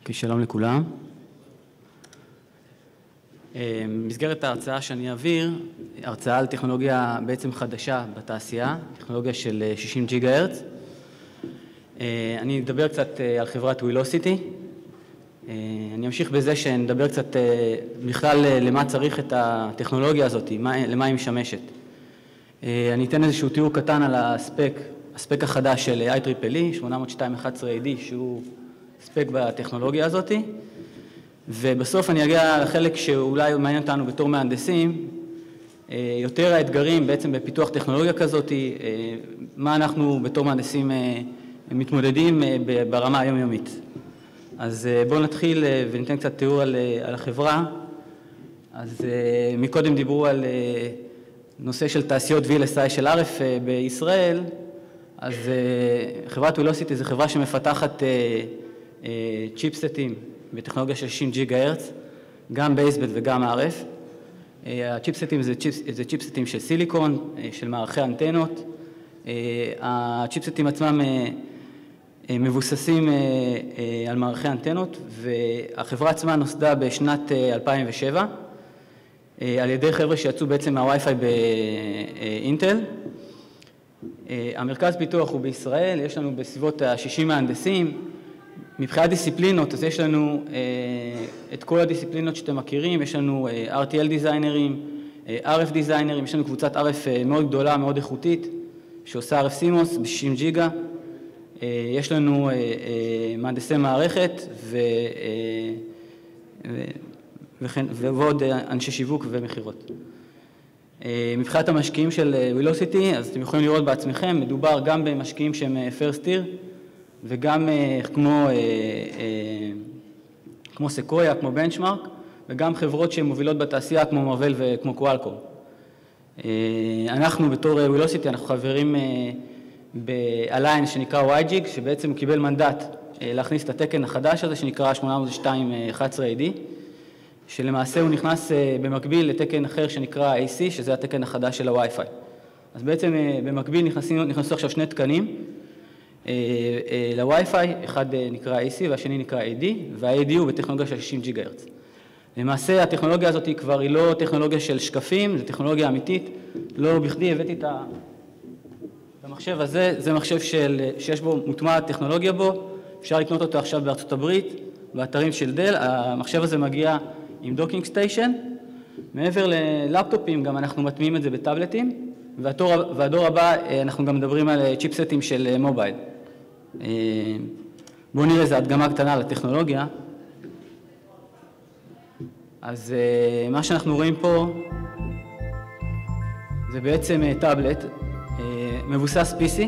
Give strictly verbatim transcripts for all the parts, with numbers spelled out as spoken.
שלום לכולם. במסגרת ההרצאה שאני אעביר, הרצאה על טכנולוגיה בעצם חדשה בתעשייה, טכנולוגיה של שישים ג'יגה הרץ. אני אדבר קצת על חברת וילוסיטי. אני אמשיך בזה שנדבר קצת בכלל למה צריך את הטכנולוגיה הזאת, למה היא משמשת. אני אתן איזשהו תיאור קטן על הספק, הספק החדש של איי טריפל אי, שמונה מאות שתיים אחת עשרה איי די, שהוא ספק בטכנולוגיה הזאת, ובסוף אני אגיע לחלק שאולי מעניין אותנו בתור מהנדסים, יותר האתגרים בעצם בפיתוח טכנולוגיה כזאת, מה אנחנו בתור מהנדסים מתמודדים ברמה היומיומית. אז בואו נתחיל וניתן קצת תיאור על, על החברה. אז מקודם דיברו על נושא של תעשיות וי אל אס איי של אר אף בישראל, אז חברת וילוסיטי זו חברה שמפתחת צ'יפסטים בטכנולוגיה של שישים ג'יגה הרץ, גם בייסבנד וגם אר אף. הצ'יפסטים זה, צ'יפ, זה צ'יפסטים של סיליקון, של מערכי אנטנות. הצ'יפסטים עצמם מבוססים על מערכי אנטנות, והחברה עצמה נוסדה בשנת אלפיים ושבע, על ידי חבר'ה שיצאו בעצם מהווי-פיי באינטל. המרכז פיתוח הוא בישראל, יש לנו בסביבות ה-שישים מהנדסים. מבחינת דיסציפלינות, אז יש לנו את כל הדיסציפלינות שאתם מכירים, יש לנו אר טי אל דיזיינרים, אר אף דיזיינרים, יש לנו קבוצת אר אף מאוד גדולה, מאוד איכותית, שעושה אר אף סימוס ב-שישים ג'יגה. יש לנו מהנדסי מערכת ו... וכן, ועוד אנשי שיווק ומחירות. מבחינת המשקיעים של וילוסיטי, אז אתם יכולים לראות בעצמכם, מדובר גם במשקיעים שהם first tier, וגם כמו, כמו סקויה, כמו בנצ'מארק, וגם חברות שהן מובילות בתעשייה כמו מרוול וכמו קואלקום. אנחנו בתור וילוסיטי, אנחנו חברים באליינס שנקרא וואי ג'יג, שבעצם הוא קיבל מנדט להכניס את התקן החדש הזה שנקרא שמונה מאות שתיים אחת עשרה איי די, שלמעשה הוא נכנס במקביל לתקן אחר שנקרא איי סי, שזה התקן החדש של הווי-פיי. אז בעצם במקביל נכנסים, נכנסו עכשיו שני תקנים לווי-פיי, אחד נקרא איי סי והשני נקרא איי די, וה-איי די הוא בטכנולוגיה של שישים ג'יגה הרץ. למעשה הטכנולוגיה הזאת היא כבר היא לא טכנולוגיה של שקפים, זו טכנולוגיה אמיתית. לא בכדי הבאתי את המחשב הזה, זה מחשב של, שיש בו מוטמע טכנולוגיה בו, אפשר לקנות אותו עכשיו בארצות הברית, באתרים של דל. המחשב הזה מגיע עם דוקינג סטיישן, מעבר ללפטופים גם אנחנו מטמיעים את זה בטאבלטים, והדור, והדור הבא אנחנו גם מדברים על צ'יפסטים של מובייל. בואו נראה איזו הדגמה קטנה לטכנולוגיה. אז מה שאנחנו רואים פה זה בעצם טאבלט מבוסס פי סי,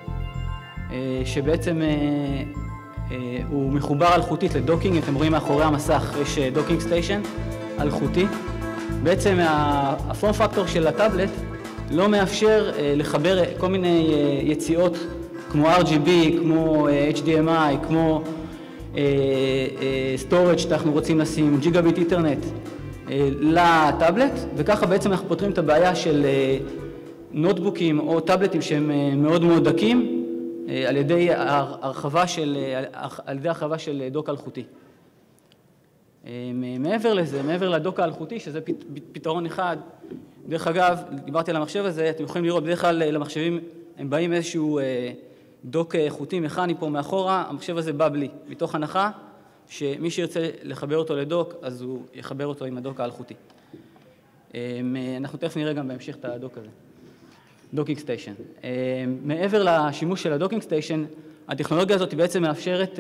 שבעצם הוא מחובר אלחוטית לדוקינג. אתם רואים מאחורי המסך יש דוקינג סטיישן אלחוטי. בעצם הפורם פקטור של הטאבלט לא מאפשר לחבר כל מיני יציאות כמו אר ג'י בי, כמו אייץ' די אם איי, כמו סטורג' שאנחנו רוצים לשים, ג'יגה ביט איתרנט לטאבלט, וככה בעצם אנחנו פותרים את הבעיה של נוטבוקים או טאבלטים שהם מאוד מאוד דקים על ידי הרחבה של, על ידי הרחבה של דוק אלחוטי. מעבר לזה, מעבר לדוק האלחוטי, שזה פתרון אחד, דרך אגב, דיברתי על המחשב הזה, אתם יכולים לראות בדרך כלל למחשבים, הם באים איזשהו דוק איכותי מכני פה מאחורה, המחשב הזה בא בלי, מתוך הנחה שמי שירצה לחבר אותו לדוק, אז הוא יחבר אותו עם הדוק האלחוטי. אנחנו תכף נראה גם בהמשך את הדוק הזה. דוקינג סטיישן. מעבר לשימוש של הדוקינג סטיישן, הטכנולוגיה הזאת בעצם מאפשרת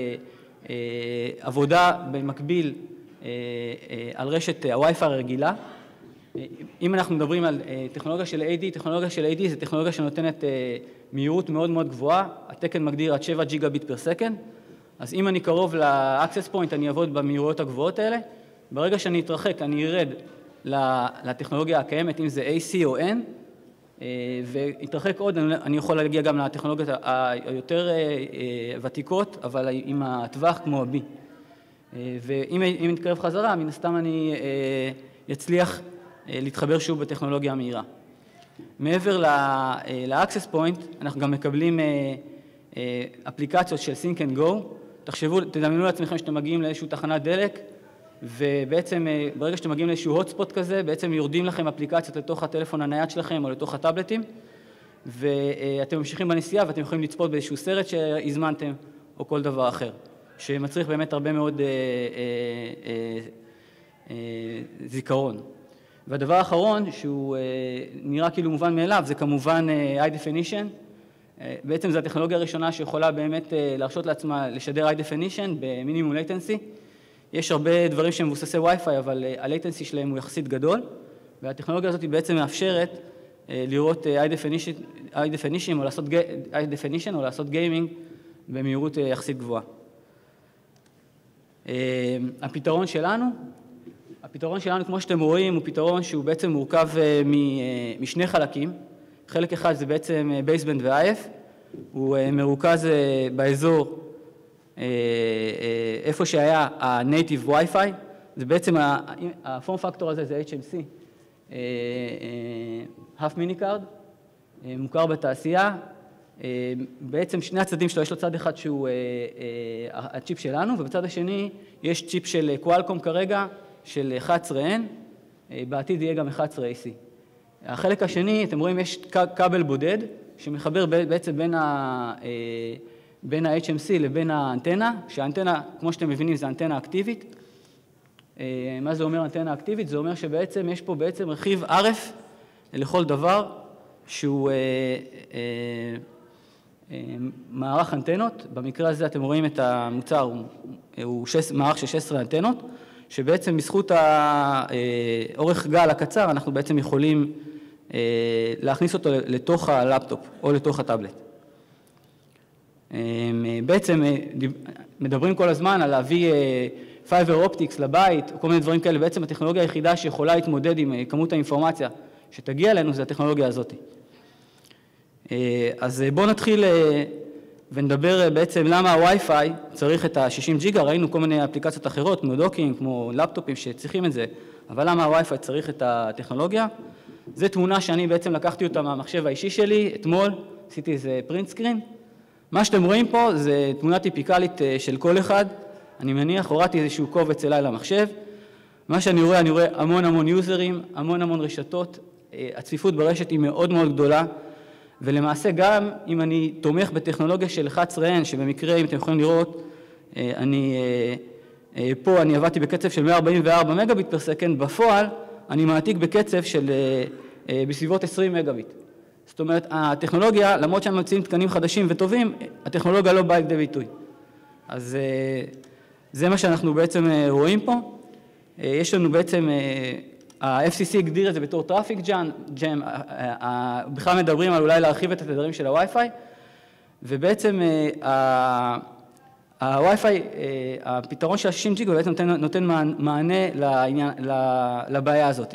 עבודה במקביל על רשת הווי-פיי הרגילה. אם אנחנו מדברים על טכנולוגיה של איי די, טכנולוגיה של איי די זה טכנולוגיה שנותנת מהירות מאוד מאוד גבוהה, התקן מגדיר עד שבע ג'יגה ביט פר סקנד, אז אם אני קרוב לאקסס פוינט אני אעבוד במהירויות הגבוהות האלה, ברגע שאני אתרחק אני ארד לטכנולוגיה הקיימת, אם זה איי סי או N, והתרחק עוד, אני יכול להגיע גם לטכנולוגיות היותר ותיקות, אבל עם הטווח כמו ה-B. ואם נתקרב חזרה, מן הסתם אני אצליח להתחבר שוב בטכנולוגיה המהירה. מעבר ל-Access Point, אנחנו גם מקבלים אפליקציות של Sync and Go, תחשבו, תדמיינו לעצמכם שאתם מגיעים לאיזשהו תחנת דלק, ובעצם ברגע שאתם מגיעים לאיזשהו הוטספוט כזה, בעצם יורדים לכם אפליקציות לתוך הטלפון הנייד שלכם או לתוך הטאבלטים, ואתם ממשיכים בנסיעה ואתם יכולים לצפות באיזשהו סרט שהזמנתם או כל דבר אחר, שמצריך באמת הרבה מאוד אה, אה, אה, אה, זיכרון. והדבר האחרון, שהוא אה, נראה כאילו מובן מאליו, זה כמובן אה, High Definition. אה, בעצם זו הטכנולוגיה הראשונה שיכולה באמת אה, להרשות לעצמה לשדר High Definition במינימום latency. יש הרבה דברים שהם מבוססי Wi-Fi, אבל אה, ה-latency שלהם הוא יחסית גדול, והטכנולוגיה הזאת בעצם מאפשרת אה, לראות אה, High Definition, High Definition או לעשות, High Definition או לעשות גיימינג במהירות אה, יחסית גבוהה. אה, הפתרון שלנו, הפתרון שלנו, כמו שאתם רואים, הוא פתרון שהוא בעצם מורכב משני חלקים. חלק אחד זה בעצם בייסבנד ו-איי אף, הוא מרוכז באזור איפה שהיה ה-Native Wi-Fi, זה בעצם, הפורם פקטור הזה זה אייץ' אם סי, Half Minicard, מוכר בתעשייה. בעצם שני הצדדים שלו, יש לו צד אחד שהוא הצ'יפ שלנו, ובצד השני יש צ'יפ של קואלקום כרגע, של אחת עשרה אן, בעתיד יהיה גם אחת עשרה איי סי. החלק השני, אתם רואים, יש כבל בודד, שמחבר בעצם בין ה- בין ה-אייץ' אם סי לבין האנטנה, שהאנטנה, כמו שאתם מבינים, זה אנטנה אקטיבית. מה זה אומר אנטנה אקטיבית? זה אומר שבעצם יש פה בעצם רכיב אר אף לכל דבר, שהוא מערך אנטנות. במקרה הזה אתם רואים את המוצר, הוא, הוא שש, מערך של שש עשרה אנטנות, שבעצם בזכות האורך גל הקצר, אנחנו בעצם יכולים להכניס אותו לתוך הלפטופ או לתוך הטאבלט. בעצם מדברים כל הזמן על להביא פייבר אופטיקס לבית, או כל מיני דברים כאלה. בעצם הטכנולוגיה היחידה שיכולה להתמודד עם כמות האינפורמציה שתגיע אלינו, זה הטכנולוגיה הזאת. אז בואו נתחיל ונדבר בעצם למה הווי-פיי צריך את ה-שישים ג'יגה. ראינו כל מיני אפליקציות אחרות, כמו דוקינג, כמו לפטופים שצריכים את זה, אבל למה הווי-פיי צריך את הטכנולוגיה? זו תמונה שאני בעצם לקחתי אותה מהמחשב האישי שלי, אתמול, עשיתי איזה פרינט סקרין. מה שאתם רואים פה זה תמונה טיפיקלית של כל אחד. אני מניח, הורדתי איזשהו קובץ אליי למחשב. מה שאני רואה, אני רואה המון המון יוזרים, המון המון רשתות. הצפיפות ברשת היא מאוד מאוד גדולה. ולמעשה גם אם אני תומך בטכנולוגיה של אחת עשרה אן, שבמקרה, אם אתם יכולים לראות, אני, פה אני עבדתי בקצב של מאה ארבעים וארבע מגביט פר סקנד, בפועל אני מעתיק בקצב של בסביבות עשרים מגביט. זאת אומרת, הטכנולוגיה, למרות שהם מציעים תקנים חדשים וטובים, הטכנולוגיה לא באה לכדי ביטוי. אז זה מה שאנחנו בעצם רואים פה. יש לנו בעצם, ה-אף סי סי הגדיר את זה בתור טראפיק ג'אם, בכלל מדברים על אולי להרחיב את התדרים של הווי-פיי, ובעצם הווי-פיי, הפתרון של ה-שישים ג'יגה בעצם נותן, נותן מענה לעניין, לבעיה הזאת.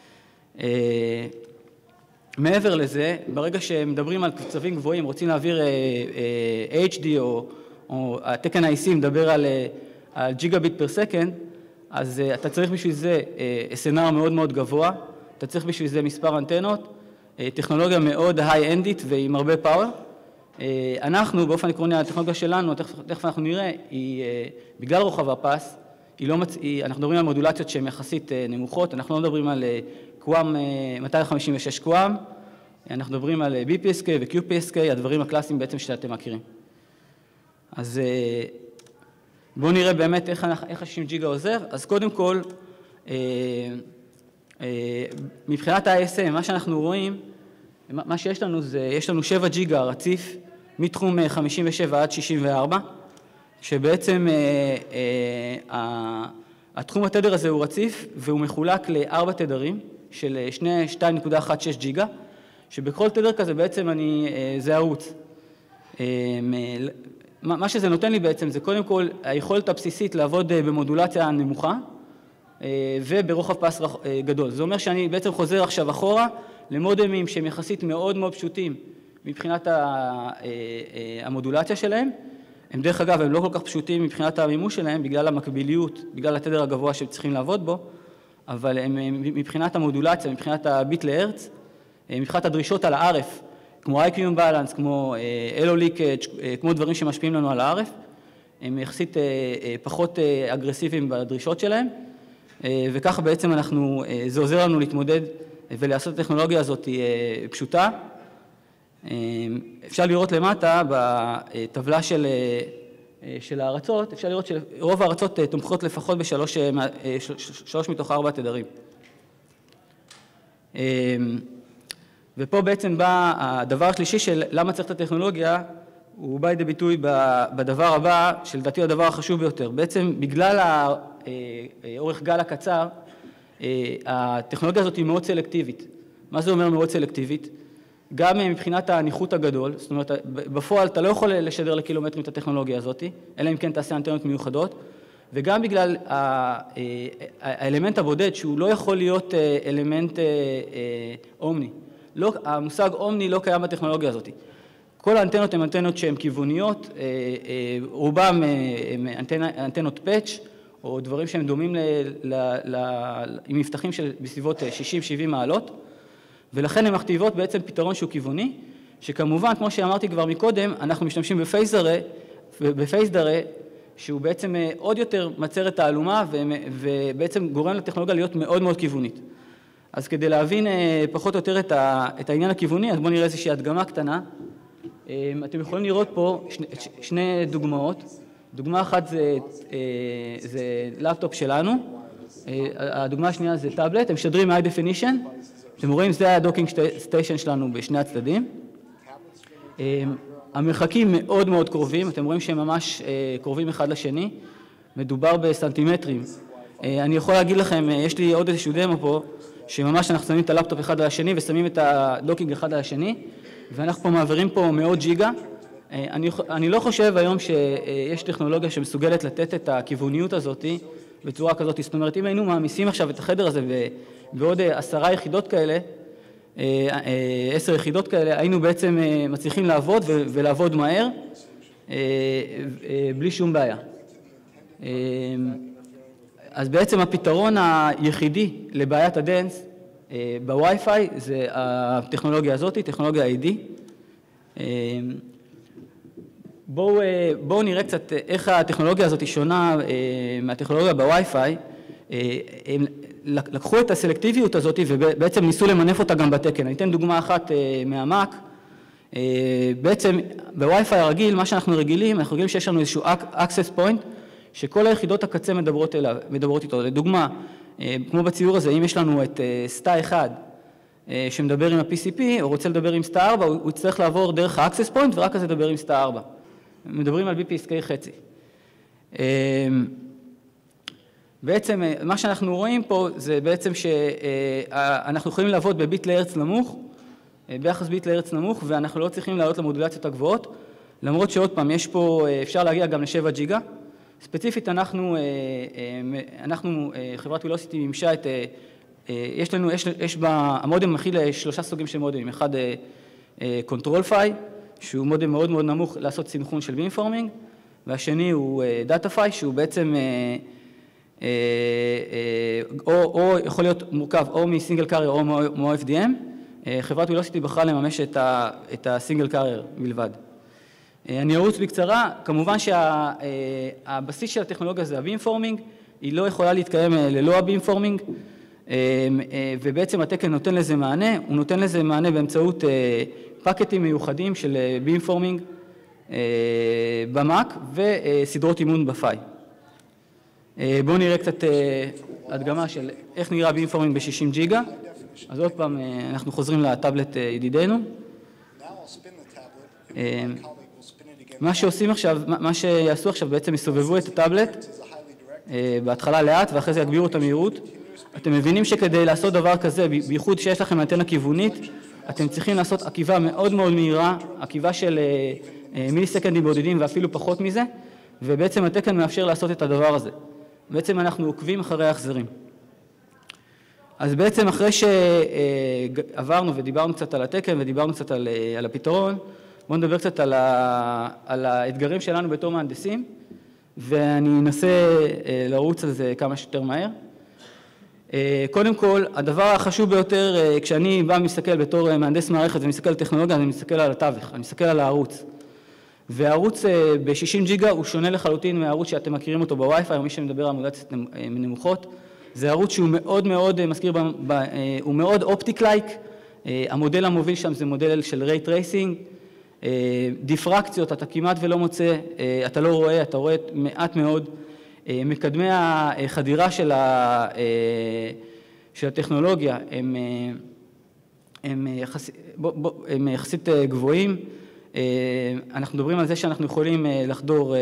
מעבר לזה, ברגע שמדברים על קצבים גבוהים, רוצים להעביר אייץ' די או, או התקן ה-איי סי מדבר על, על ג'יגה ביט פר סקנד, אז אתה צריך בשביל זה אס אן אר מאוד מאוד גבוה, אתה צריך בשביל זה מספר אנטנות, טכנולוגיה מאוד היי-אנדית ועם הרבה פאוור. אנחנו, באופן עקרוני, הטכנולוגיה שלנו, תכף, תכף אנחנו נראה, היא, בגלל רוחב הפס, היא לא מצ... היא, אנחנו מדברים על מודולציות שהן יחסית נמוכות, אנחנו לא מדברים על קוואם, מאתיים חמישים ושש קוואם, אנחנו מדברים על בי פי אס קיי ו-קיו פי אס קיי, הדברים הקלאסיים בעצם שאתם מכירים. אז בואו נראה באמת איך, איך ה-שישים ג'יגה עוזר. אז קודם כל, מבחינת ה-איי אס אם, מה שאנחנו רואים, מה שיש לנו זה, יש לנו שבעה ג'יגה רציף, מתחום חמישים ושבע עד שישים וארבע, שבעצם התחום התדר הזה הוא רציף, והוא מחולק לארבע תדרים של שתיים נקודה אחת שש ג'יגה, שבכל תדר כזה בעצם אני, זה ערוץ. מה שזה נותן לי בעצם זה קודם כל היכולת הבסיסית לעבוד במודולציה נמוכה וברוחב פס גדול. זה אומר שאני בעצם חוזר עכשיו אחורה למודמים שהם יחסית מאוד מאוד פשוטים מבחינת המודולציה שלהם. הם דרך אגב הם לא כל כך פשוטים מבחינת המימוש שלהם בגלל המקביליות, בגלל התדר הגבוה שהם צריכים לעבוד בו, אבל הם מבחינת המודולציה, מבחינת הביט להרץ, מבחינת הדרישות על ה-אר אף, כמו איי קיו Imbalance, כמו אלו Leakage, כמו דברים שמשפיעים לנו על ה-אר אף, הם יחסית פחות אגרסיביים בדרישות שלהם, וככה בעצם אנחנו, זה עוזר לנו להתמודד ולעשות את הטכנולוגיה הזאת פשוטה. אפשר לראות למטה בטבלה של, של הארצות, אפשר לראות שרוב הארצות תומכות לפחות בשלוש שלוש מתוך ארבע תדרים. ופה בעצם בא הדבר השלישי של למה צריך את הטכנולוגיה, הוא בא לידי ביטוי בדבר הבא, שלדעתי הוא הדבר החשוב ביותר. בעצם בגלל האורך גל הקצר, הטכנולוגיה הזאת היא מאוד סלקטיבית. מה זה אומר מאוד סלקטיבית? גם מבחינת הניחות הגדול, זאת אומרת, בפועל אתה לא יכול לשדר לקילומטרים את הטכנולוגיה הזאת, אלא אם כן תעשה אנטנות מיוחדות, וגם בגלל האלמנט הבודד, שהוא לא יכול להיות אלמנט אומני. לא, המושג אומני לא קיים בטכנולוגיה הזאת. כל האנטנות הן אנטנות שהן כיווניות, רובם אנטנות פאץ' או דברים שהם דומים עם מפתחים של בסביבות שישים שבעים מעלות, ולכן הן מכתיבות בעצם פתרון שהוא כיווני, שכמובן, כמו שאמרתי כבר מקודם, אנחנו משתמשים בפייזרה, בפייזדרה, שהוא בעצם עוד יותר מצר את העלומה, ובעצם גורם לטכנולוגיה להיות מאוד מאוד כיוונית. אז כדי להבין פחות או יותר את העניין הכיווני, אז בואו נראה איזושהי הדגמה קטנה. אתם יכולים לראות פה שני, שני דוגמאות. דוגמה אחת זה, זה לפטופ שלנו, הדוגמה השנייה זה טאבלט, הם משדרים high definition, אתם רואים זה הדוקינג סטיישן שלנו בשני הצדדים. המרחקים מאוד מאוד קרובים, אתם רואים שהם ממש קרובים אחד לשני, מדובר בסנטימטרים. אני יכול להגיד לכם, יש לי עוד איזשהו דמו פה, שממש אנחנו שמים את הלפטופ אחד על השני ושמים את הדוקינג אחד על השני, ואנחנו פה מעבירים פה מאות ג'יגה. אני, אני לא חושב היום שיש טכנולוגיה שמסוגלת לתת את הכיווניות הזאת בצורה כזאת. זאת אומרת, אם היינו מעמיסים עכשיו את החדר הזה בעוד עשרה יחידות כאלה, עשר יחידות כאלה, היינו בעצם מצליחים לעבוד ולעבוד מהר, בלי שום בעיה. אז בעצם הפתרון היחידי לבעיית הדנס בווי-פיי זה הטכנולוגיה הזאת, טכנולוגיה איי די. בואו, בואו נראה קצת איך הטכנולוגיה הזאת היא שונה מהטכנולוגיה בווי-פיי. הם לקחו את הסלקטיביות הזאת ובעצם ניסו למנף אותה גם בתקן. אני אתן דוגמה אחת מהמק. בעצם בווי-פיי הרגיל, מה שאנחנו רגילים, אנחנו רגילים שיש לנו איזשהו access point, שכל היחידות הקצה מדברות אליו, מדברות איתו. לדוגמה, כמו בציור הזה, אם יש לנו את סטה אחד שמדבר עם ה-פי סי פי, או רוצה לדבר עם סטה ארבע, הוא יצטרך לעבור דרך ה-access point ורק אז לדבר עם סטה ארבע. מדברים על בי פי אס קיי חצי. בעצם מה שאנחנו רואים פה זה בעצם שאנחנו יכולים לעבוד בביט להרץ נמוך, ביחס ביט להרץ נמוך, ואנחנו לא צריכים לעלות למודולציות הגבוהות, למרות שעוד פעם יש פה, אפשר להגיע גם ל-שבע ג'יגה. ספציפית אנחנו, אנחנו חברת וילוסיטי מימשה את, יש לנו, יש, יש בה, המודם מכיל שלושה סוגים של מודמים, אחד קונטרול-פיי, שהוא מודם מאוד מאוד נמוך לעשות סינכרון של בימפורמינג, והשני הוא דאטה-פיי, שהוא בעצם, או, או יכול להיות מורכב או מסינגל קארייר או מ-או אף די אם, חברת וילוסיטי בחרה לממש את הסינגל קארייר בלבד. אני ארוץ בקצרה, כמובן שהבסיס של הטכנולוגיה זה הבימפורמינג, היא לא יכולה להתקיים ללא הבימפורמינג, ובעצם התקן נותן לזה מענה, הוא נותן לזה מענה באמצעות פקטים מיוחדים של בימפורמינג במק וסדרות אימון בפיי. בואו נראה קצת הדגמה של איך נראה בימפורמינג ב-שישים ג'יגה, אז עוד פעם אנחנו חוזרים לטאבלט ידידנו. מה שעושים עכשיו, מה שיעשו עכשיו בעצם יסובבו את הטאבלט בהתחלה לאט ואחרי זה יגבירו את המהירות. אתם מבינים שכדי לעשות דבר כזה, בייחוד שיש לכם אנטנה כיוונית, אתם צריכים לעשות עקיבה מאוד מאוד מהירה, עקיבה של מיליסקנדים בודדים ואפילו פחות מזה, ובעצם התקן מאפשר לעשות את הדבר הזה. בעצם אנחנו עוקבים אחרי ההחזרים. אז בעצם אחרי שעברנו ודיברנו קצת על התקן ודיברנו קצת על, על הפתרון, בואו נדבר קצת על, ה, על האתגרים שלנו בתור מהנדסים, ואני אנסה לרוץ על זה כמה שיותר מהר. קודם כל, הדבר החשוב ביותר, כשאני בא ומסתכל בתור מהנדס מערכת ומסתכל על טכנולוגיה, אני מסתכל על התווך, אני מסתכל על הערוץ. והערוץ ב-שישים ג'יגה הוא שונה לחלוטין מהערוץ שאתם מכירים אותו בווי-פיי, או מי שמדבר על מודולציות נמוכות. זה ערוץ שהוא מאוד מאוד מזכיר, הוא מאוד אופטיק-לייק, המודל המוביל שם זה מודל של ריי טרייסינג, דיפרקציות אתה כמעט ולא מוצא, אתה לא רואה, אתה רואה מעט מאוד, מקדמי החדירה של, ה, של הטכנולוגיה הם, הם, יחס, הם יחסית גבוהים, אנחנו מדברים על זה שאנחנו יכולים לחדור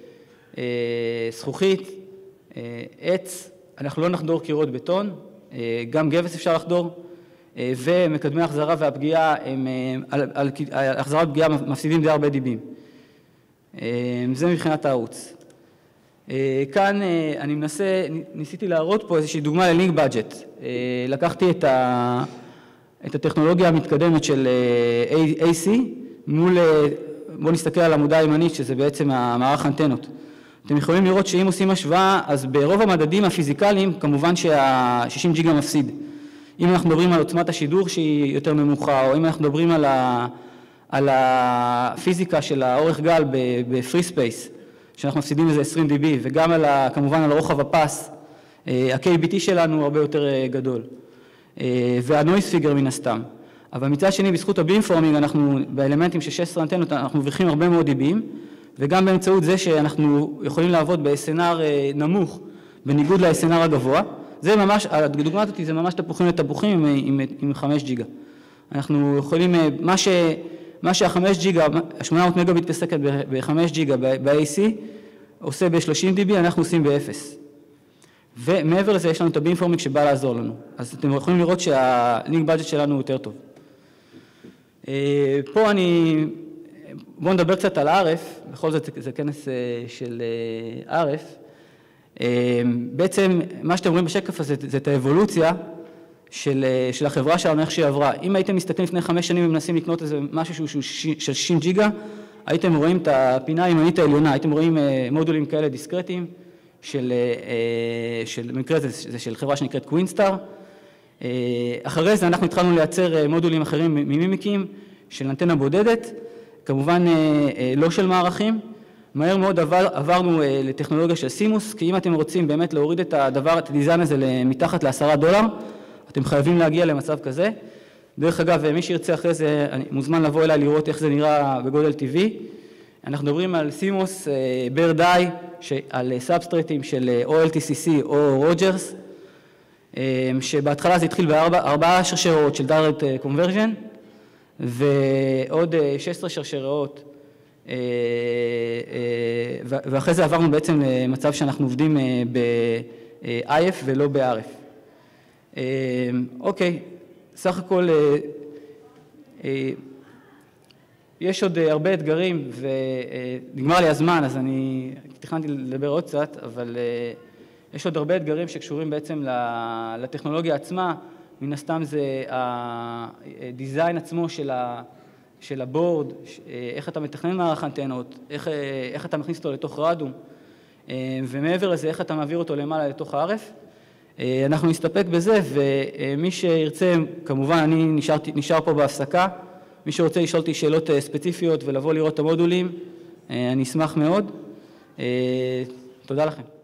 זכוכית, עץ, אנחנו לא נחדור קירות בטון, גם גבס אפשר לחדור, ומקדמי החזרה והפגיעה, הם, על, על, על החזרה והפגיעה מפסידים די הרבה דיבים. זה מבחינת הערוץ. כאן אני מנסה, ניסיתי להראות פה איזושהי דוגמה ללינק בדג'ט. לקחתי את, ה, את הטכנולוגיה המתקדמת של איי סי, מול, בואו נסתכל על העמודה הימנית, שזה בעצם המערך אנטנות. אתם יכולים לראות שאם עושים השוואה, אז ברוב המדדים הפיזיקליים, כמובן שה-שישים ג'יגה מפסיד. אם אנחנו מדברים על עוצמת השידור שהיא יותר נמוכה, או אם אנחנו מדברים על, ה, על הפיזיקה של האורך גל בפרי ספייס, שאנחנו מפסידים איזה עשרים די בי, וגם על ה, כמובן על רוחב הפס, ה-קיי בי טי שלנו הרבה יותר גדול, והנויס פיגר מן הסתם. אבל מצד שני, בזכות הבימפורמינג, אנחנו באלמנטים של שש עשרה אנטנות, אנחנו מרוויחים הרבה מאוד דיבים, וגם באמצעות זה שאנחנו יכולים לעבוד ב-אס אן אר נמוך, בניגוד ל-אס אן אר הגבוה. זה ממש, הדוגמה הזאת זה ממש תפוחים לתפוחים עם, עם, עם חמש ג'יגה. אנחנו יכולים, מה, ש, מה שה-חמש ג'יגה, שמונה מאות מגה ביט פר סקנד ב-חמש ג'יגה ב-איי סי, עושה ב-שלושים די בי, אנחנו עושים ב-אפס. ומעבר לזה יש לנו את הבימפורמינג שבא לעזור לנו. אז אתם יכולים לראות שהלינק בדג'ט שלנו הוא יותר טוב. פה אני, בואו נדבר קצת על אר אף, בכל זאת זה כנס של אר אף. בעצם מה שאתם רואים בשקף הזה זה את האבולוציה של, של החברה שלנו, איך שהיא עברה. אם הייתם מסתכלים לפני חמש שנים ומנסים לקנות איזה משהו שהוא של שישים ג'יגה, הייתם רואים את הפינה הימנית העליונה, הייתם רואים מודולים כאלה דיסקרטיים, של, של, במקרה זה, זה של חברה שנקראת קווינסטאר. אחרי זה אנחנו התחלנו לייצר מודולים אחרים ממימיקים של אנטנה בודדת, כמובן לא של מערכים. מהר מאוד עבר, עברנו לטכנולוגיה של סימוס, כי אם אתם רוצים באמת להוריד את הדבר, את הדיזיין הזה מתחת לעשרה דולר, אתם חייבים להגיע למצב כזה. דרך אגב, מי שירצה אחרי זה, אני מוזמן לבוא אליי לראות איך זה נראה בגודל טבעי. אנחנו מדברים על סימוס, בר די, על סאבסטרטים של או אל טי סי סי או רוג'רס, שבהתחלה זה התחיל בארבעה שרשרות של דיירקט קונברז'ן, ועוד שש עשרה שרשרות, ואחרי זה עברנו בעצם למצב שאנחנו עובדים ב-איי אף ולא ב-אר אף. אוקיי, סך הכל יש עוד הרבה אתגרים, ונגמר לי הזמן, אז אני תכננתי לדבר עוד קצת, אבל יש עוד הרבה אתגרים שקשורים בעצם לטכנולוגיה עצמה. מן הסתם זה הדיזיין עצמו של ה... של הבורד, איך אתה מתכנן מערך אנטנות, איך, איך אתה מכניס אותו לתוך רדום, ומעבר לזה, איך אתה מעביר אותו למעלה לתוך ה-אר אף. אנחנו נסתפק בזה, ומי שירצה, כמובן, אני נשאר, נשאר פה בהפסקה, מי שרוצה לשאול אותי שאלות ספציפיות ולבוא לראות את המודולים, אני אשמח מאוד. תודה לכם.